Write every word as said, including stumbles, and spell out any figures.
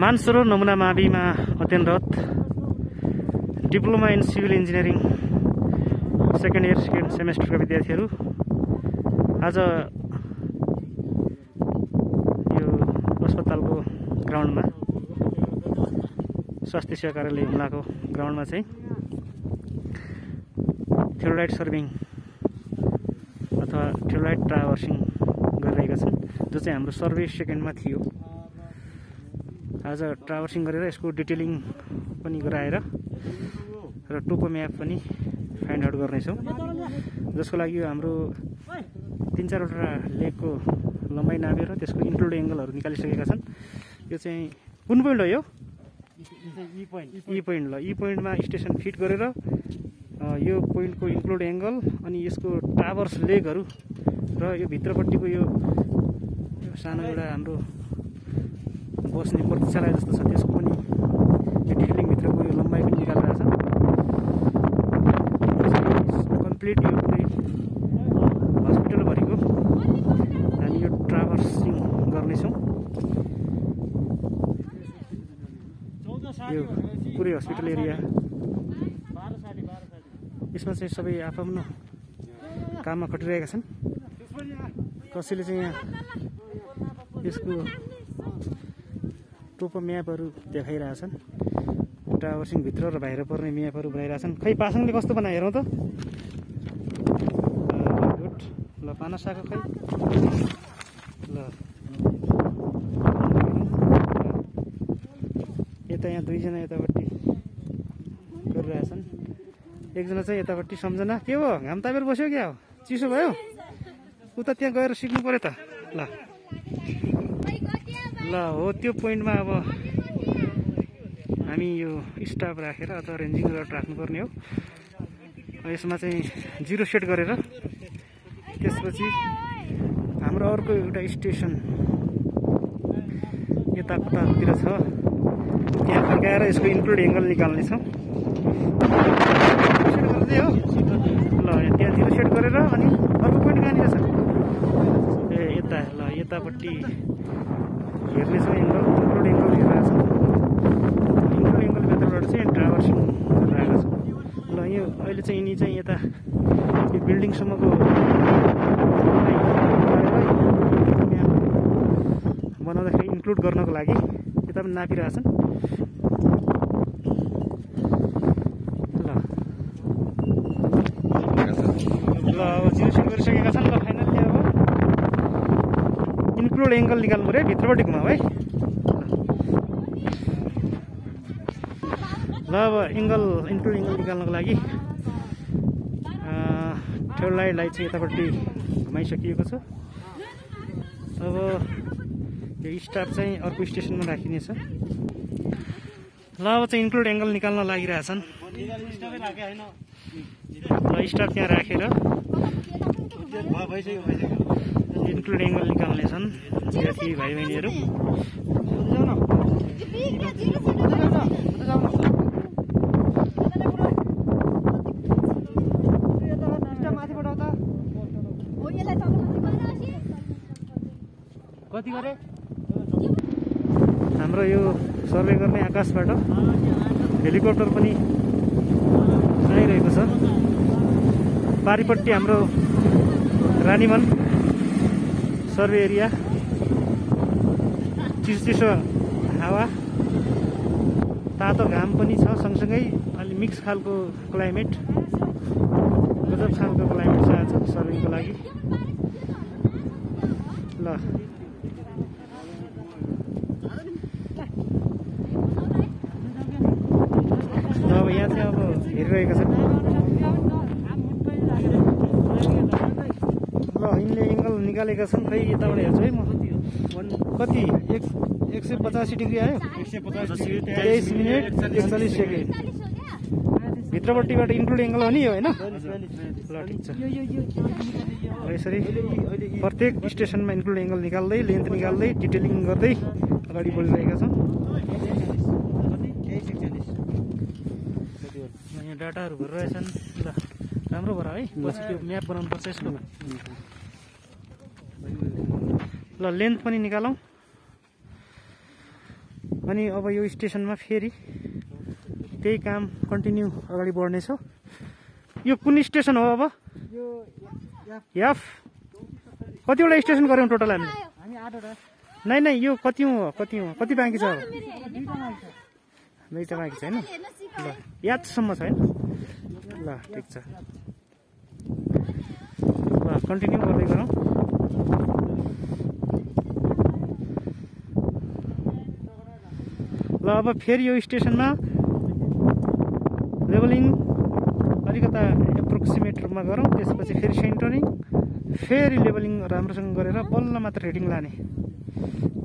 मानसरोवर नमुना माविमा अध्ययनरत diploma in civil engineering second year second सेमेस्टरका विद्यार्थीहरू आज यो अस्पतालको ग्राउन्डमा स्वास्थ्य सेवा कार्यालय हुम्लाको ग्राउन्डमा चाहिँ थियोलाइट सर्भिङ अथवा थियोलाइट ट्राभर्सिङ गरिरहेका छन्, जो चाहिँ हाम्रो सर्वे सेकेन्डमा थियो। आज ट्राभर्सिङ गरेर यसको डिटेलिङ पनि गराएर र टोपो म्याप पनि फाइन्ड आउट गर्नेछौँ, जसको लागि यो हाम्रो तिन चारवटा लेकको लम्बाइ नापेर त्यसको इन्क्लुड एङ्गलहरू निकालिसकेका छन्। यो चाहिँ कुन पोइन्ट हो? यो ई पोइन्ट ई पोइन्ट ल ई पोइन्टमा स्टेसन फिट गरेर यो पोइन्टको इन्क्लुड एङ्गल अनि यसको टावर्स लेगहरू र यो भित्रपट्टिको यो सानो एउटा हाम्रो बस्ने प्रतीक्षालय जस्तो छ त्यसको पनि यो डिटेलिङभित्रको यो लम्बाइ पनि निकालिरहेको छ। कम्प्लिट यो पुरै हस्पिटलभरिको हामी यो ट्राभर्सिङ गर्नेछौँ। यो पुरै हस्पिटल एरिया यसमा चाहिँ सबै आफ्नो काममा खटिरहेका छन्। कसैले चाहिँ यहाँ यसको टोपो म्यापहरू देखाइरहेछन्, ट्राभर्सिङभित्र र बाहिर पर्ने म्यापहरू बनाइरहेछन्। खै पासाङले कस्तो बनायो हेरौँ त। गुड ल पानासाको खै ल यता यहाँ दुईजना यतापट्टि गरिरहेछन्, एकजना चाहिँ यतापट्टि सम्झना। के हो घाम तापेर बस्यो क्या हो? चिसो भयो? उता त्यहाँ गएर सिक्नु पऱ्यो त। ल ल हो त्यो पोइन्टमा अब हामी यो स्टाफ राखेर अथवा रेन्जिङ गरेर राख्नुपर्ने हो। यसमा चाहिँ जिरो सेट गरेर त्यसपछि हाम्रो अर्को एउटा स्टेसन यता कतातिर छ, त्यहाँ फर्काएर यसको इन्क्लुड एङ्गल निकाल्नेछौँ। हो ल त्यहाँ जिरो सेट गरेर अनि अर्को पोइन्ट कहाँनिर छ? ए यता ल यतापट्टि हेर्नेछौँ एङ्गल, इन्क्लुड एङ्गल हेरिरहेको छ। इन्क्लुड एङ्गल मेथडबाट चाहिँ ट्राभर्सिङ गरिरहेको छ। ल यो अहिले चाहिँ यिनी चाहिँ यता यो बिल्डिङसम्मको बनाउँदाखेरि इन्क्लुड गर्नको लागि यता पनि नापिरहेछन्। ल अब जिरो सेट गरिसकेका छन्। ल फाइनली अब इन्क्लुड एङ्गल निकाल्नु पऱ्यो, भित्रपट्टि घुमाऊ है। ल अब एङ्गल इन्क्लुड एङ्गल निकाल्नको लागि थियोलाइटलाई चाहिँ यतापट्टि घुमाइसकिएको छ। अब यो स्टाफ चाहिँ अर्को स्टेसनमा राखिनेछ। ल अब चाहिँ इन्क्लुड एङ्गल निकाल्न लागिरहेछन्। ल स्टाफ त्यहाँ राखेर इन्क्लुड एङ्गल निकाल्नेछन् विद्यार्थी भाइ बहिनीहरू। कति गरे हाम्रो यो सर्वे गर्ने आकाशबाट हेलिकप्टर पनि आइरहेको छ। पारिपट्टि हाम्रो रानीवन सर्वे एरिया, चिसो चिसो हावा, तातो घाम पनि छ, सँगसँगै अलि मिक्स खालको क्लाइमेट, गजब खालको क्लाइमेट छ आज सर्विङको लागि। ल अब यहाँ चाहिँ अब हेरिरहेका छन्। ल यिनले एङ्गल निकालेका छन्। खै यताबाट हेर्छु है म कति एक एक सय पचासी डिग्री आयो, तेइस मिनट एकचालिस सेकेन्ड। भित्रपट्टिबाट इन्क्लुड एङ्गल हो नि यो होइन? ल ठिक छ। यसरी प्रत्येक स्टेसनमा इन्क्लुड एङ्गल निकाल्दै लेन्थ निकाल्दै डिटेलिङ गर्दै अगाडि बढिरहेका छौँ। यहाँ डाटाहरू भरिरहेछन्। ल राम्रो भएर है, पछि त्यो म्याप बनाउनु पर्छ यसको। ल लेन्थ पनि निकालौँ। अनि अब यो स्टेसनमा फेरि त्यही काम कन्टिन्यू अगाडि बढ्नेछ। यो कुन स्टेसन हो अब? एफ। कतिवटा स्टेसन गऱ्यौँ टोटल हामी? नै नै यो कति हो कति हो कति बाँकी छ? दुईवटा बाँकी छ होइन? ल यादसम्म छ होइन? ल ठिक छ, ल कन्टिन्यू गर्दै गरौँ। ल अब फेरि यो स्टेसनमा लेभलिङ अलिकता एप्रोक्सिमेट रूपमा गरौँ, त्यसपछि फेरि सेन्टरिङ, फेरि लेभलिङ राम्रोसँग गरेर बल्ल मात्र रिडिङ लाने।